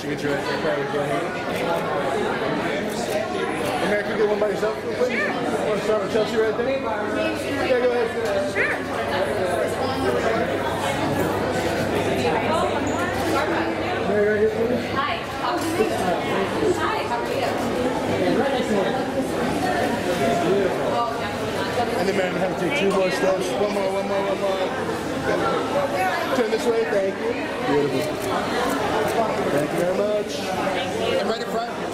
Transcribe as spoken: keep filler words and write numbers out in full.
meet you right there. Mary, can you get one by yourself real quick? Sure. Want to start with Chelsea right there? Yeah, go ahead. Sure. Mary, right here, please. Hi. How are you? Hi, how are you? And then Mary, we have to take two more steps. One more, one more, one more. Turn this way, thank you. Beautiful. Thank you very much. Thank you. And right in front.